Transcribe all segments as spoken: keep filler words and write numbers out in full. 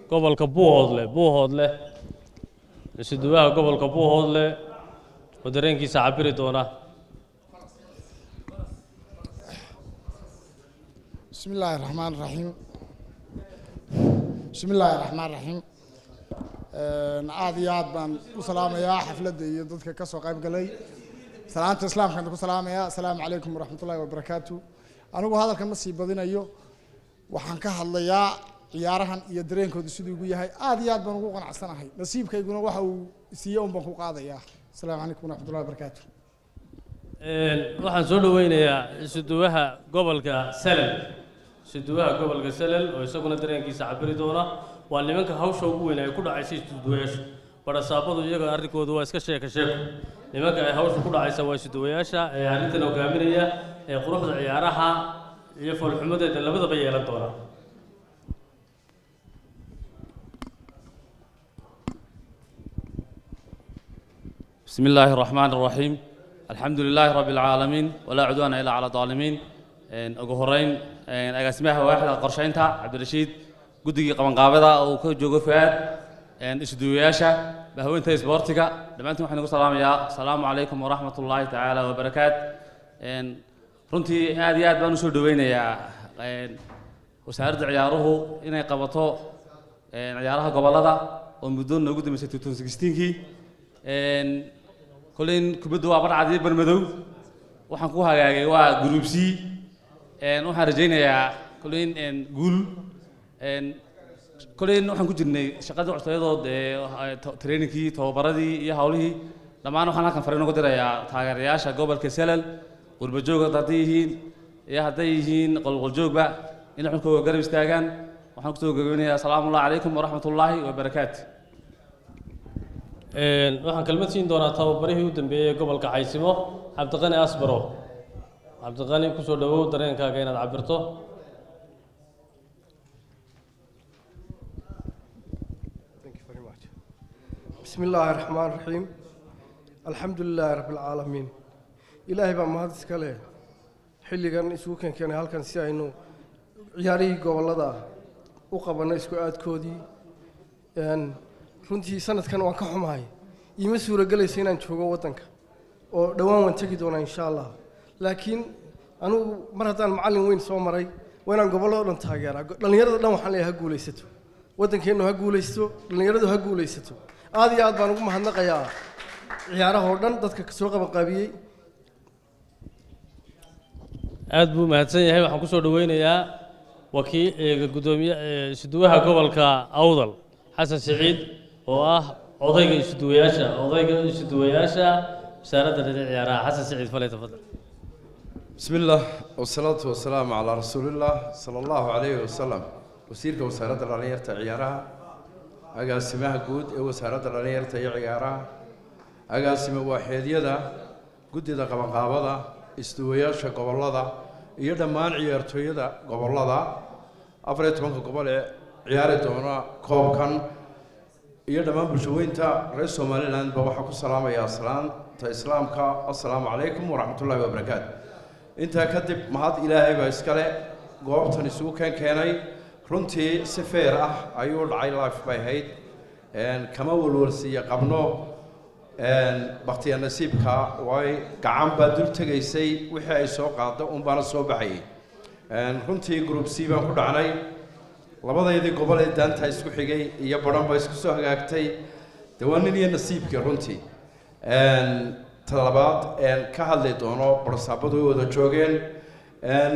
gobolka Buuhoodle Buuhoodle isuduwaha gobolka Buuhoodle oo dareenkiisa cabiri doona. بسم الله الرحمن الرحيم بسم الله الرحمن الرحيم عاد يا عاد بان وسلام يا حفلة iyo dadka ka soo qayb galay salaanta islaamka ku salaamaya assalaamu calaykum waraxmatullaahi wabarakaatu anigu hadalka ma sii badinayo waxaan ka hadlayaa ciyaarahan iyo dareenkooda sidoo ugu yahay aad iyo aad baan ugu qanacsanahay nasiibkayguna waxa uu siiyay un baan ku qaadayaa assalaamu calaykum waraxmatullaahi wabarakaatu een waxaan soo dhaweynayaa isuduwaha gobolka Salal isuduwaha gobolka Salal oo isaguna dareenkiisa cabiri doona waa nimanka hawsha ugu weyn ay ku dhacaysay isuduwayaasha barasaabadu iyaga arrinkoodu waa iska sheeka sheeko nimanka ay hawsha ku dhacaysa waa isuduwayaasha ee arrintan hogaaminaya ee quruxda ciyaaraha iyo falxumadeeda labadaba yeelan doona. بسم الله الرحمن الرحيم الحمد لله رب العالمين ولا عدوان إلا على الظالمين ugu horeyn agaasimaha waaxda qorsheynta Cabdirashiid guddiga qaban qaabada oo ka joogo Faad isuduwayaasha bahweynta isboortiga dhamaantiin waxaan ugu salaamayaa assalaamu calaykum waraxmatullaahi tacaala wabarakaat runtii aad iyo aad baan u soo dhaweynayaa wasaaradda ciyaaruhu inay qabato ciyaaraha gobolada oo muddo noogu dambeysay two thousand sixteen-kii كلين كبدو أبرع عدي برمدو وحن كوها جاي وا جروب سي إن وحن رجينا يا كلين إن جول إن كلين وحن كجني شقادو عطيادو ترينكي تو بردي يا حوله لما أنا خنا كان فرينا قدر يا تاجر يا شقابل كسلل والبجوج تاتيهين يا هتيهين قل قلجوج بقى إن إحنا كوا قريب استاجان وحن كتو جوينا السلام الله عليكم ورحمة الله وبركاته een waxaan kalmad siin doonaa tababarihii u dambeeyay gobolka Caysimo Cabdiqani Asbaro Cabdiqani ku soo dhawow dareenkaaga inaad cabirto. Thank you very much. Bismillahir Rahmanir Rahim. Alhamdulillahi Rabbil Alamin. Ilaahay baa mahad iska leh xilligan isugu keenay halkan si aynu ciyaarihii gobolada u qabanay isku aadkoodii een runtii sanadkan waan ka xumahay ima suuragelaysa inaan joogo wadanka oo dhawaan waan tagi doonaa insha Allah laakiin anigu mar haddaan macallin weyn soo maray waa inaan gobolada dhan taageeraa dhalinyarada dhan waxaan leeyahay ha guulaysato wadankeenu ha guulaysto dhalinyaradu ha guulaysato aad iyo aad baan ugu mahadnaqayaa ciyaaraha oo dhan dadka ka soo qaban qaabiyay aad buu mahadsan yahay waxaan ku soo dhaweynayaa wakiil gudoomiyaha isuduwaha gobolka Awdal Xasan Saciid oo ah odayga isuduwayaasha odayga isuduwayaasha wasaaradda ciyaaraha Xasan Saciid falay tafadal. بسم الله والصلاة والسلام على رسول الله صلى الله عليه وسلم وسيرك وسارة الرنيرة عيارها أقاسمها جود وسارة الرنيرة عيارها أقاسم واحد يدا جود يدا قبل قابضة استوياش قبل لذا يدا مان عيارته يدا قبل لذا أفريت منك قبل عيارته هنا كوب كان يدا مان بشوين تا رئيس سوماليلاند بوحكو السلام يا سلام تا إسلام كا السلام عليكم ورحمة الله وبركاته. أنت كتب مهاد إلهي بإسكالة قوابتن يسوق كان كاني رنتي سفيرة أيول عاي لايف باي هيد إن كما ولورسية قبنو إن بختي النسيب كا واي كعم بدل تجيسي وحي سوق عطا أم بنا صوبعي إن رنتي جروب سيبا كل عني لبضا يدي قبل الدان تايسكو حجي يبرم بايسكو سوهاكتي دوانني النسيب كرنتي إن طلبات إن كهالي دونو برصابدو ودا جوجين إن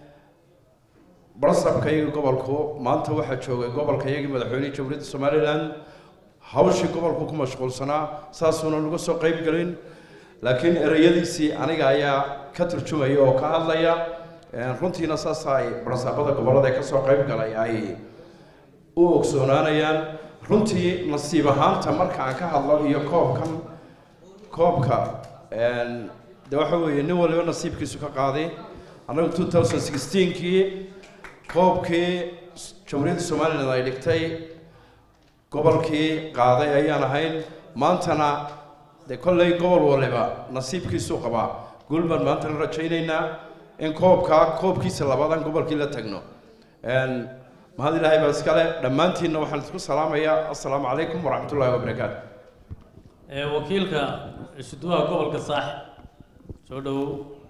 برصاب كي قبلكو ما أنت واحد شوجي قبل كي يجي مدحوني جمهورية الصوماليلاند هاوشي قبلكو كم مشغول سنة ساسونا لقصو قريب قلين لكن الرياضي سي أنا جاية كتر شوية أو كهاليا إن كنتي نصاصاي برصابدا قبل ذاك سو قريب قلي أي أوكسونانا يان كنتي نصيبة هان تمر كان كهالله يكوب كم كوبكا إن دوحوا ينو اللي نصيب كيسو كقاضي أنا two thousand sixteen كي كوبكي جمهورية الصومال نايلكتي قبل كي قاضي أيانا هين مانتنا ده كل قبل ولا با نصيب كيسو قبا قول من مانتنا رجعينا إن كوبكا كوبكي سلابادن قبل كي لا تجنو إن mahad ilaahay baa iskale dhammaantiinna waxaan isku salaamayaa assalaamu calaykum waraxmatullaahi wabarakaatu ee wakiilka isuduwaha gobolka saaxib soo dhowow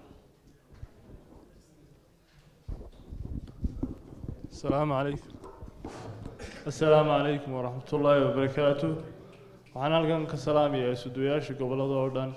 السلام عليكم السلام عليكم ورحمة الله وبركاته وأنا هلكن كسلام يا سدوياش قبل هذا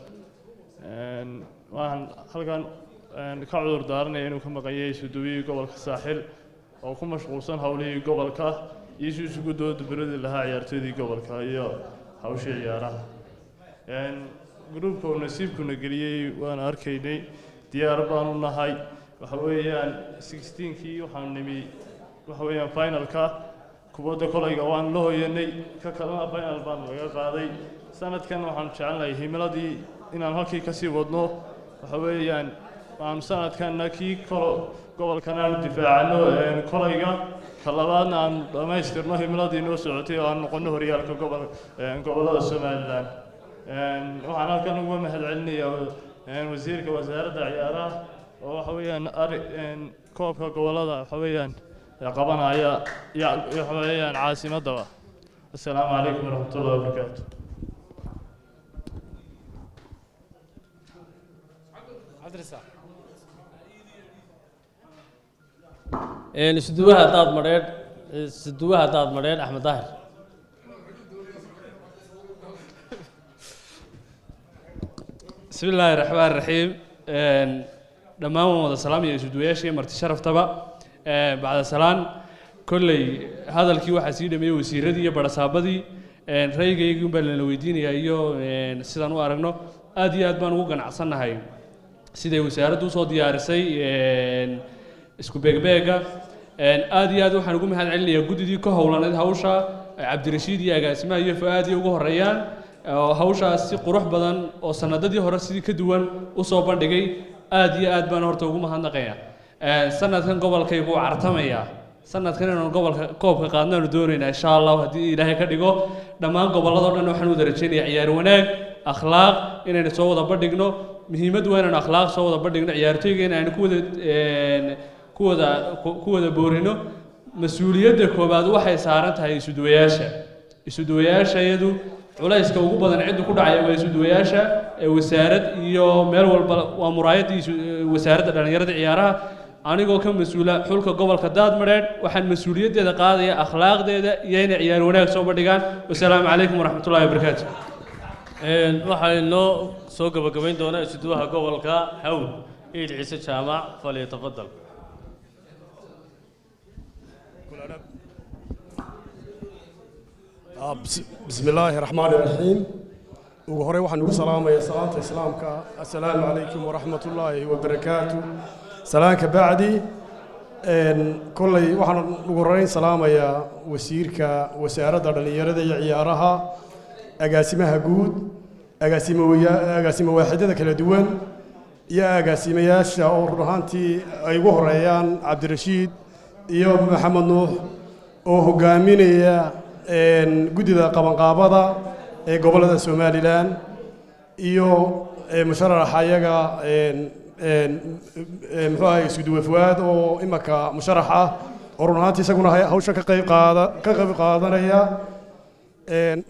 وأنا هلكن كعذر دارنا إنه كم قيا سدوي قبل الساحل أو كم مشغولين حولي قبل كه يسوع سجود برد لها يرتدي قبل كه يا حوش يارا يعني جروب كون نسيب كنا قريه وأنا أركيني ديار بانونا هاي وحويان ستاشر كي وحنمي وحويان فاينل كه kubadda kolayga waan la hooyanay ka kalena final baan laga qaaday sanadkan waxaan jecelnahay himiladii inaan halkii ka sii wadno waxa weeyaan aan sanadkan kii kolo gobolkan aan difaacno kolayga ka labaadna aan dhamaystirno himiladii noo socotay oo aan noqono horyaalka gobol gobolada Soomaaliland waxaan halkan ugu mahadcelinayaa wasiirka wasaaradda ciyaaraha oo waxa weeyaan koobka gobolada waxa weeyaan قبنا يا يا يا عاصمة دوا السلام عليكم ورحمة الله وبركاته. إن سدوها داد مريض سدوها داد مريض أحمد ظاهر. بسم الله الرحمن الرحيم. لما هو السلام يا سدوياشي مرت شرف تبع. بعد سلام كل هذا الكي واحد سيد مي وسيردي برسابدي رأيك يجون بالنويدين يا أيو سيدنا وارجنا أدي أدبان وقنا عصنا هاي سيد وسيرد وصاد يارسي اسكو بيج بيجا أدي أدو حنقوم هذا علي يجود دي كهولا هوشة عبد الرشيد يا جاسمة يفادي وجه ريان هوشة سي قروح بدن وسنددي هرسي كدوان وصابن دقي أدي أدبان هرتوقوم هندقيا sanadkan gobolkaygu cartamaya sanadkan inaan gobolka koobka qaadnaan doonayna insha Allah hadii Ilaahay ka dhigo dhamaan gobolada dhan waxaan u darajeynayaa ciyaar wanaag akhlaaq inaan soo wada badhigno muhiimad weyn aan akhlaaq soo wada badhigno ciyaartooyga inaan ku wada ku wada ku wada boorino mas'uuliyadda koobaad waxay saaran tahay isuduwayaasha isuduwayaasha iyadu culayska ugu badan cid ku dhacay waa isuduwayaasha ee wasaarad iyo meel walba waa muraayadii wasaaradda dhalinyarada ciyaaraha anigoo ka mas'uula xulka gobolka Daadmareed waxaan mas'uuliyadeeda qaadaya akhlaaqdeeda iyo inay ciyaar wanaag soo bandhigaan wassalaamu calaykum waraxmatullaahi wabarakaatuh een waxaynu soo gabagabayn doonaa isuduwaha gobolka Hawl Eid Ciise Jaamac fali tafadal بسم الله الرحمن الرحيم وهوري waxaan ugu salaamayaa salaanta islaamka assalaamu alaykum wa rahmatullahi wa barakatuh salaanka bacdi een kulay waxaan ugu horeyn salaamayaa wasiirka wasaaradda dhalinyarada iyo ciyaaraha agaasimaha guud agaasimaha agaasimaha waaxidada kala duwan iyo agaasimayaasha oo ruuxantii ay ugu horeeyaan Cabdirashiid iyo Maxamed Nuux oo hogaaminaya een gudida qabanqaabada ee gobolada Soomaaliland iyo musharaxa ayaga een een muxuu ahay isku Fuad oo imaka musharax ah oo runaantii isaguna hawsha ka qayb qaada ka qayb qaadanaya een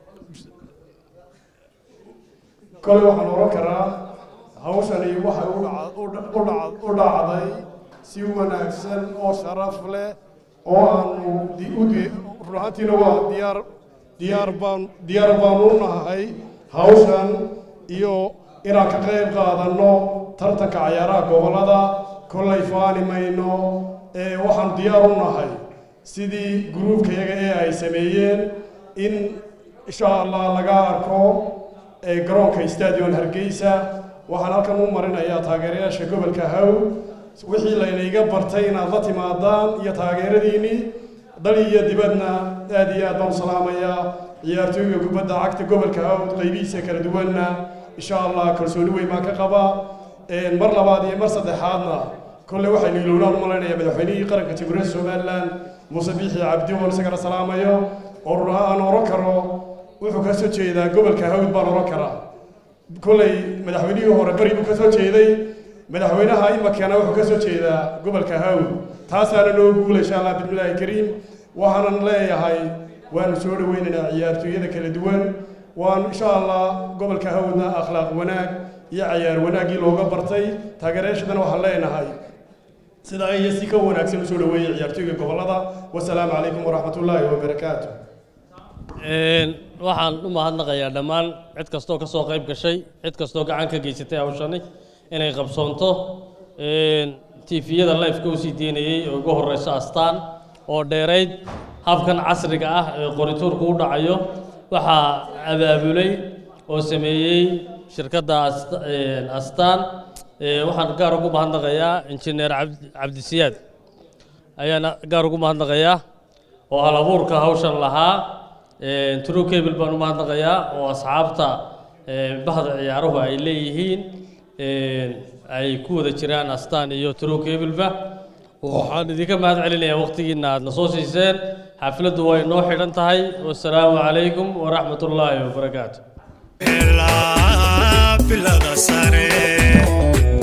kale waxaan oran karaa hawshani waxa u dhacday si wanaagsan oo sharaf leh oo aanu runaantiina waa diyaar diyaar baan diyaar baan u nahay hawshan iyo inaan ka qayb qaadano tartanka ciyaaraha gobolada kollay faani mayno ee waxaan diyaar u nahay sidii groupkayaga ee ay sameeyeen in insha Allah laga arko ee garoonka stadion Hargeysa waxaan halkan u marinayaa taageerayaasha gobolka Hawl wixii la inaga bartay inaad la timaadaan iyo taageeradiini daliya dibadna aad iyo aad baan salaamayaa ciyaartooyga kubadda cagta gobolka Hawl qaybihiisa kala duwanna insha Allah kalsooni weyn ma ka qaba een mar labaad iyo mar saddexaadna كل واحد يقولون مالنا يا مدحوني قرن كتبرز سومالان مصبيح عبدي ونسكر سلاميو ورا أنا ركرو وحكسو شيء قبل كهود بان ركرا كل مدحوني هو ربري بكسو شيء ذي مدحونا هاي مكانه وحكسو شيء قبل كهود taasaana noo guula insha allah bismillaahi kariim waxaanan leeyahay waanu soo dhaweynaynaa ciyaartooyada kala duwan waan insha allah gobolka hawdna akhlaaq wanaag iyo ciyaar wanaaggii looga bartay taageerayaashadana waxaan leenahay sida ay si ka wanaagsan u soo dhaweeyay ciyaartooyga gobolada wasalaamu calaykum waraxmatullaahi wabarakaatu waxaan u mahadnaqayaa dhammaan cid kastoo ka soo qayb gashay cid kastoo gacan ka geysatay hawshani inay qabsoonto tifiyada live-ka u sii deynayay oo ugu horeyso astaan oo dheerayd habkan casriga ah ee qorituurku u dhacayo waxaa abaabulay oo sameeyey shirkadda astaan waxaan gaar ugu mahadnaqayaa injineer cabdisiyaad ayaan gaar ugu mahadnaqayaa oo hal abuurka hawshan lahaa true cable baan u mahadnaqayaa oo asxaabta bahda ciyaaruhu ay leeyihiin ay ku wada jiraan astaan iyo true cable-ba waxaan idinka mahad celinayaa waqtigiina aad na soo siiseen xafladdu way noo xidhan tahay wasalaamu calaykum waraxmatullaahi wabarakaatu